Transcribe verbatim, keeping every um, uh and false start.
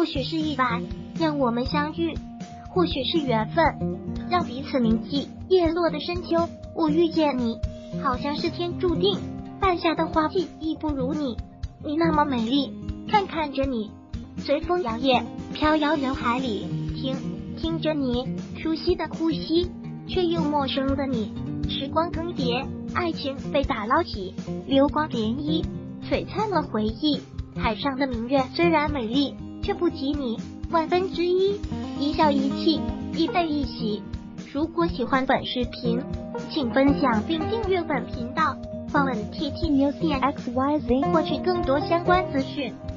许是意外让我们相遇，或许是缘分让彼此铭记。叶落的深秋，我遇见你，好像是天注定。半夏的花季亦不如你，你那么美丽。看看着你，随风摇曳，飘摇人海里，听听着你熟悉的呼吸，却又陌生的你。时光更迭，爱情被打捞起，流光涟漪，璀璨了回忆。海上的明月虽然美丽，却不及你万分之一。一笑一泣，一悲一喜。如果喜欢本视频，请分享并订阅本频道，访问 T T News X Y Z 获取更多相关资讯。